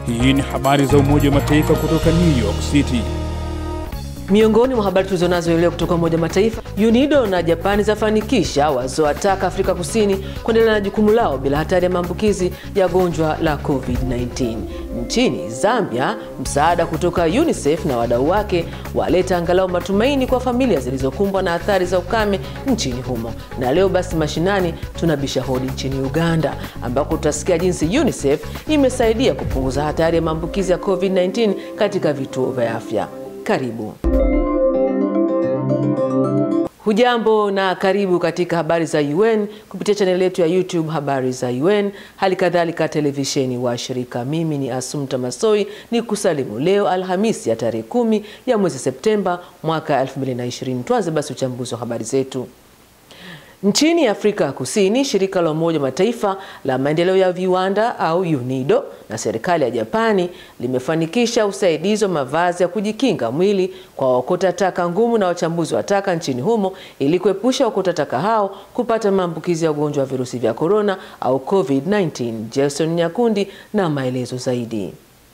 Hii ni habari za Umoja wa Mataifa kutoka New York City. Miongoni mwa habari tulizonazo leo kutoka Umoja wa Mataifa, UN na Japani zafanikisha wazowataka Afrika Kusini kuendelea na jukumu lao bila hatari ya maambukizi ya gonjwa la COVID-19. Nchini Zambia, msaada kutoka UNICEF na wadau wake waleta angalau matumaini kwa familia zilizokumbwa na athari za ukame nchini humo. Na leo basi mashinani tunabisha hodi nchini Uganda, ambako tutasikia jinsi UNICEF imesaidia kupunguza hatari ya maambukizi ya COVID-19 katika vituo vya afya. Karibu. Hujambo na karibu katika habari za UN kupitia channel yetu ya YouTube Habari za UN, hali kadhalika televisheni wa shirika. Mimi ni Asumta Masoi, ni kusalimu leo Alhamisi ya tarehe 10 ya mwezi Septemba mwaka 2020. Tuanze basi uchambuzi wa habari zetu. Nchini Afrika Kusini, shirika la Umoja Mataifa la maendeleo ya viwanda au UNIDO na serikali ya Japani limefanikisha usaidizi wa mavazi ya kujikinga mwili kwa wakota taka ngumu na wachambuzi wa taka nchini humo ili kuepusha wakota taka hao kupata maambukizi ya ugonjwa wa virusi vya corona au COVID-19. Jason Nyakundi na maelezo zaidi.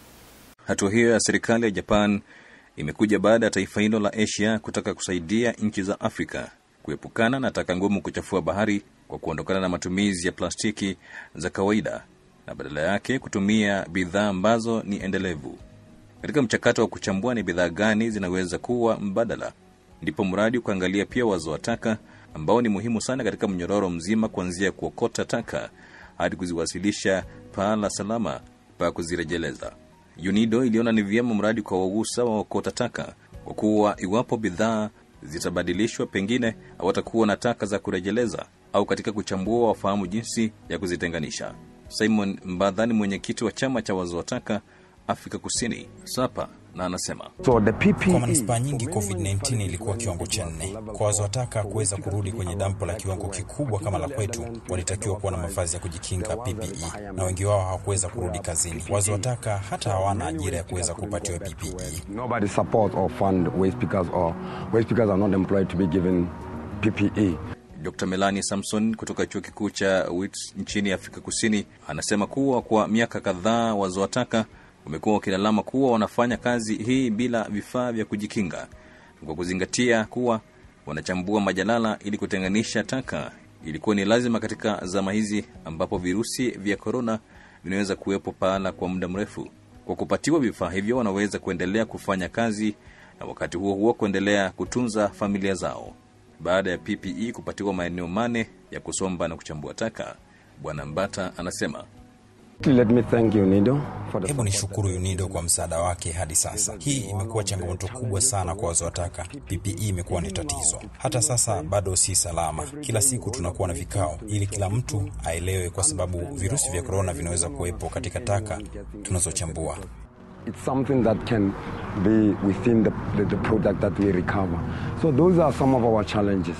Hatua hiyo ya serikali ya Japan imekuja baada ya taifa hilo la Asia kutaka kusaidia nchi za Afrika kuepukana na taka ngumu kuchafua bahari kwa kuondokana na matumizi ya plastiki za kawaida na badala yake kutumia bidhaa ambazo ni endelevu. Katika mchakato wa kuchambua ni bidhaa gani zinaweza kuwa mbadala, ndipo mradi ukaangalia pia wazo wa taka ambao ni muhimu sana katika mnyororo mzima, kuanzia kuokota taka hadi kuziwasilisha pahala salama pa kuzirejeleza. UNIDO iliona ni vyema mradi kwa wagusa wa okota taka, kwa kuwa iwapo bidhaa zitabadilishwa pengine hawatakuwa na taka za kurejeleza, au katika kuchambua wafahamu jinsi ya kuzitenganisha. Simon Mbadhani, mwenyekiti wa chama cha wazo wa taka Afrika Kusini SAPA, na anasema kwa manispaa nyingi COVID-19 ilikuwa kiwango cha 4. Kwa wazo wa taka kuweza kurudi kwenye dampo la kiwango kikubwa kama la kwetu, walitakiwa kuwa na mavazi ya kujikinga PPE, na wengi wao hawakuweza kurudi kazini. Wazo wa taka hata hawana ajira ya kuweza kupatiwa PPE. Nobody support or fund waste pickers, or waste pickers are not employed to be given PPE. Dr. Melanie Samson kutoka chuo kikuu cha Wits nchini Afrika Kusini anasema kuwa kwa miaka kadhaa wazo wa taka wamekuwa wakilalama kuwa wanafanya kazi hii bila vifaa vya kujikinga, kwa kuzingatia kuwa wanachambua majalala ili kutenganisha taka. Ilikuwa ni lazima katika zama hizi ambapo virusi vya corona vinaweza kuwepo pahala kwa muda mrefu. Kwa kupatiwa vifaa hivyo wanaweza kuendelea kufanya kazi na wakati huo huo kuendelea kutunza familia zao. Baada ya PPE kupatiwa maeneo 8 ya kusomba na kuchambua taka, Bwana Mbata anasema, Let me thank UNIDO for the... Hebu nishukuru UNIDO kwa msaada wake hadi sasa. Hii imekuwa changamoto kubwa sana kwa wazo wa taka. PPE imekuwa ni tatizo. Hata sasa bado si salama. Kila siku tunakuwa na vikao ili kila mtu aelewe, kwa sababu virusi vya corona vinaweza kuwepo katika taka tunazochambua. It's something that can be within the product that we recover. So those are some of our challenges.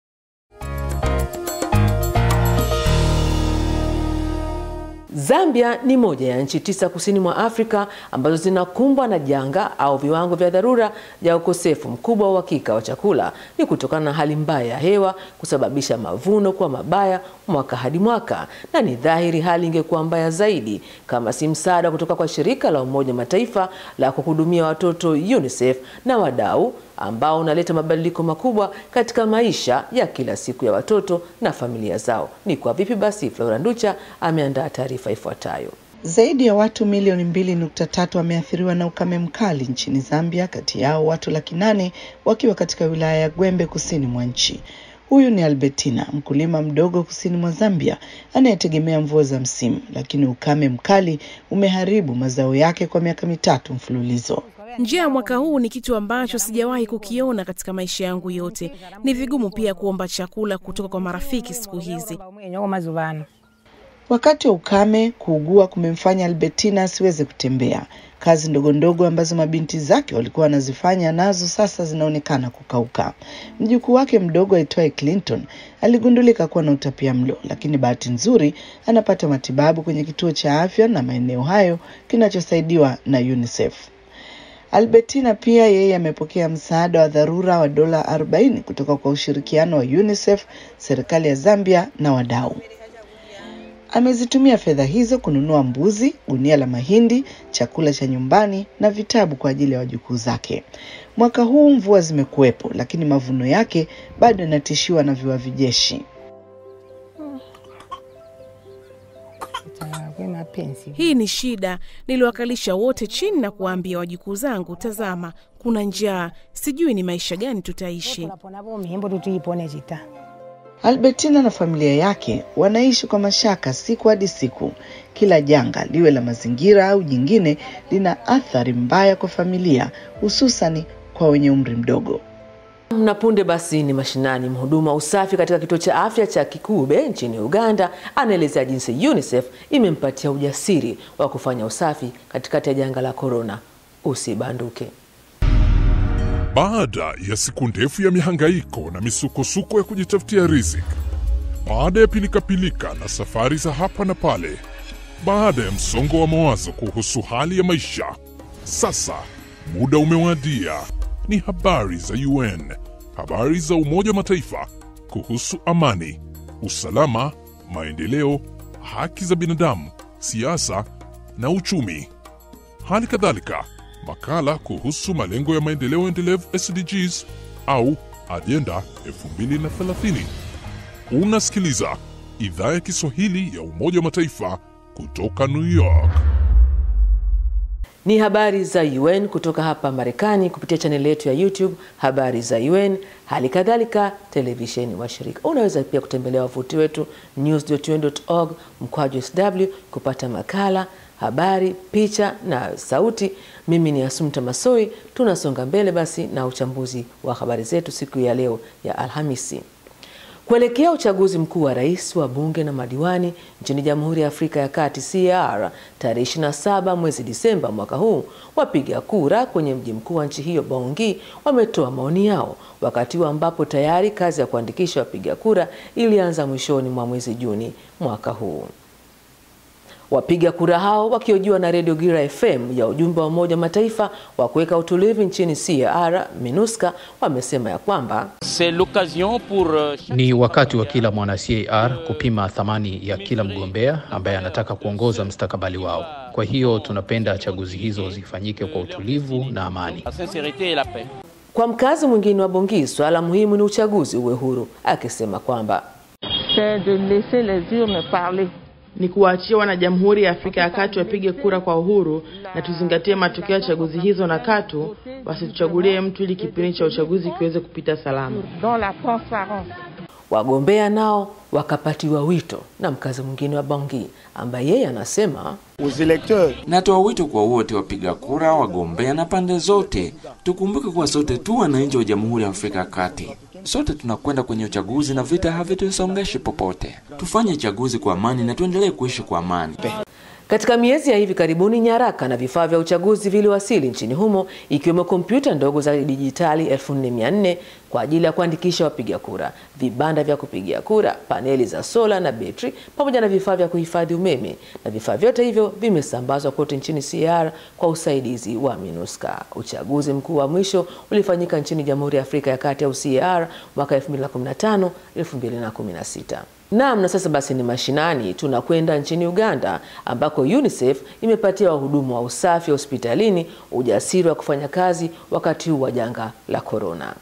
Zambia ni moja ya nchi 9 kusini mwa Afrika ambazo zinakumbwa na janga au viwango vya dharura ya ukosefu mkubwa wa uhakika wa chakula. Ni kutokana na hali mbaya ya hewa kusababisha mavuno kuwa mabaya mwaka hadi mwaka, na ni dhahiri hali ingekuwa mbaya zaidi kama si msaada kutoka kwa shirika la Umoja Mataifa la kuhudumia watoto UNICEF na wadau ambao unaleta mabadiliko makubwa katika maisha ya kila siku ya watoto na familia zao. Ni kwa vipi basi? Flora Nducha ameandaa taarifa ifuatayo. Zaidi ya watu milioni 2.3 wameathiriwa na ukame mkali nchini Zambia, kati yao watu 800,000 wakiwa katika wilaya ya Gwembe kusini mwa nchi. Huyu ni Albertina, mkulima mdogo kusini mwa Zambia anayetegemea mvua za msimu, lakini ukame mkali umeharibu mazao yake kwa miaka 3 mfululizo. Njia mwaka huu ni kitu ambacho sijawahi kukiona katika maisha yangu yote. Ni vigumu pia kuomba chakula kutoka kwa marafiki siku hizi. Wakati wa ukame, kuugua kumemfanya Albertina asiweze kutembea. Kazi ndogo ndogo ambazo mabinti zake walikuwa wanazifanya nazo sasa zinaonekana kukauka. Mjukuu wake mdogo aitwaye Clinton aligundulika kuwa na utapiamlo, lakini bahati nzuri anapata matibabu kwenye kituo cha afya na maeneo hayo kinachosaidiwa na UNICEF. Albertina pia yeye amepokea msaada wa dharura wa dola 40 kutoka kwa ushirikiano wa UNICEF, serikali ya Zambia na wadau. Amezitumia fedha hizo kununua mbuzi, gunia la mahindi, chakula cha nyumbani na vitabu kwa ajili ya wajukuu zake. Mwaka huu mvua zimekuwepo, lakini mavuno yake bado yanatishiwa na viwavi jeshi. Hii ni shida. Niliwakalisha wote chini na kuambia wajukuu zangu, tazama, kuna njaa, sijui ni maisha gani tutaishi. Albertina na familia yake wanaishi kwa mashaka siku hadi siku. Kila janga, liwe la mazingira au jingine, lina athari mbaya kwa familia, hususan kwa wenye umri mdogo. Na punde basi ni mashinani. Mhudumu wa usafi katika kituo cha afya cha Kikube nchini Uganda anaelezea jinsi UNICEF imempatia ujasiri wa kufanya usafi katikati ya janga la corona. Usibanduke. Baada ya siku ndefu ya mihangaiko na misukosuko ya kujitafutia riziki, baada ya pilika na safari za hapa na pale, baada ya msongo wa mawazo kuhusu hali ya maisha, sasa muda umewadia. Ni habari za UN, habari za Umoja wa Mataifa kuhusu amani, usalama, maendeleo, haki za binadamu, siasa na uchumi. Hali kadhalika, makala kuhusu malengo ya maendeleo endelevu SDGs au Agenda 2030. Unasikiliza Idhaa ya Kiswahili ya Umoja wa Mataifa kutoka New York. Ni habari za UN kutoka hapa Marekani kupitia chaneli yetu ya YouTube Habari za UN, hali kadhalika televisheni washirika. Unaweza pia kutembelea wavuti wetu news.un.org/SW kupata makala, habari, picha na sauti. Mimi ni Asumta Masoi. Tunasonga mbele basi na uchambuzi wa habari zetu siku ya leo ya Alhamisi. Kuelekea uchaguzi mkuu wa rais, wa bunge na madiwani nchini Jamhuri ya Afrika ya Kati CAR tarehe 27 mwezi Disemba mwaka huu, wapiga kura kwenye mji mkuu wa nchi hiyo Bangui wametoa maoni yao, wakati ambapo tayari kazi ya kuandikisha wapiga kura ilianza mwishoni mwa mwezi Juni mwaka huu. Wapiga kura hao wakihojiwa na Radio Gira FM ya ujumbe wa Umoja Mataifa wa kuweka utulivu nchini CAR MINUSCA wamesema ya kwamba ni wakati wa kila mwana CAR kupima thamani ya kila mgombea ambaye anataka kuongoza mustakabali wao. Kwa hiyo tunapenda chaguzi hizo zifanyike kwa utulivu na amani. Kwa mkazi mwingine wa Bangui, swala muhimu ni uchaguzi uwe huru, akisema kwamba ni kuwaachia wana Jamhuri ya Afrika ya Kati wapige kura kwa uhuru na tuzingatie matokeo ya chaguzi hizo, na katu basi tuchagulie mtu ili kipindi cha uchaguzi kiweze kupita salama. Wagombea nao wakapatiwa wito na mkazi mwingine wa Bangui ambaye yeye anasema, natoa wito kwa wote wapiga kura, wagombea na pande zote. Tukumbuke kuwa sote tu wananchi wa Jamhuri ya Afrika ya Kati. Sote tunakwenda kwenye uchaguzi na vita havitusongeshi popote. Tufanye chaguzi kwa amani na tuendelee kuishi kwa amani. Katika miezi ya hivi karibuni, nyaraka na vifaa vya uchaguzi viliwasili nchini humo, ikiwemo kompyuta ndogo za dijitali 1400 kwa ajili ya kuandikisha wapiga kura, vibanda vya kupigia kura, paneli za sola na betri, pamoja na vifaa vya kuhifadhi umeme, na vifaa vyote hivyo vimesambazwa kote nchini CAR kwa usaidizi wa MINUSCA. Uchaguzi mkuu wa mwisho ulifanyika nchini Jamhuri ya Afrika ya Kati au CAR mwaka 2015-2016. Na sasa basi ni mashinani. Tunakwenda nchini Uganda ambako UNICEF imepatia wahudumu wa usafi hospitalini ujasiri wa kufanya kazi wakati huu wa janga la corona.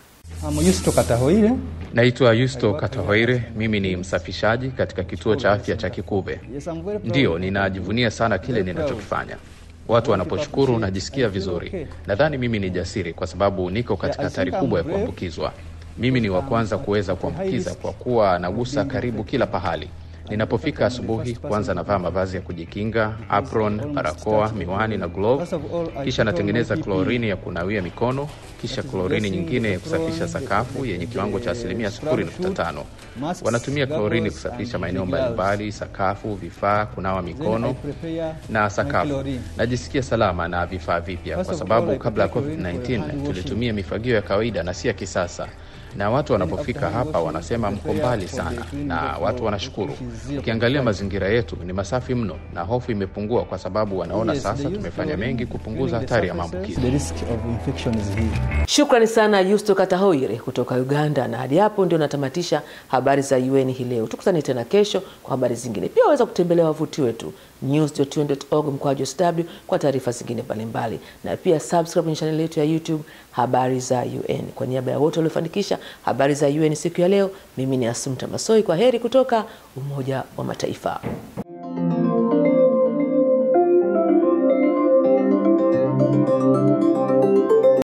Naitwa Yusto Katahoire, mimi ni msafishaji katika kituo cha afya cha Kikube. Ndio, ninajivunia sana kile ninachokifanya. Watu wanaposhukuru najisikia vizuri. Nadhani mimi ni jasiri kwa sababu niko katika hatari kubwa ya kuambukizwa. Mimi ni wa kwanza kuweza kuambukiza kwa kuwa nagusa karibu kila pahali. Ninapofika asubuhi, kwanza navaa mavazi ya kujikinga, apron, barakoa, miwani na glove. Kisha natengeneza klorini ya kunawia mikono, kisha klorini nyingine ya kusafisha sakafu yenye kiwango cha 0.5. Wanatumia klorini kusafisha maeneo mbalimbali, sakafu, vifaa, kunawa mikono na sakafu. Najisikia salama na vifaa vipya kwa sababu kabla ya COVID-19 tulitumia mifagio ya kawaida na si ya kisasa. na watu wanapofika hapa wanasema mko mbali sana, na watu wanashukuru. Ukiangalia mazingira yetu ni masafi mno, na hofu imepungua kwa sababu wanaona sasa tumefanya mengi kupunguza hatari ya maambukizi. Shukrani sana Yusto Katahoire kutoka Uganda, na hadi hapo ndio natamatisha habari za UN hii leo. Tukutane tena kesho kwa habari zingine. Pia waweza kutembelea wavuti wetu news.un.org/sw kwa taarifa zingine mbalimbali, na pia subscribe kwenye channel yetu ya YouTube Habari za UN. Kwa niaba ya wote waliofanikisha habari za UN siku ya leo, mimi ni Asumta Masoi. Kwa heri kutoka Umoja wa Mataifa.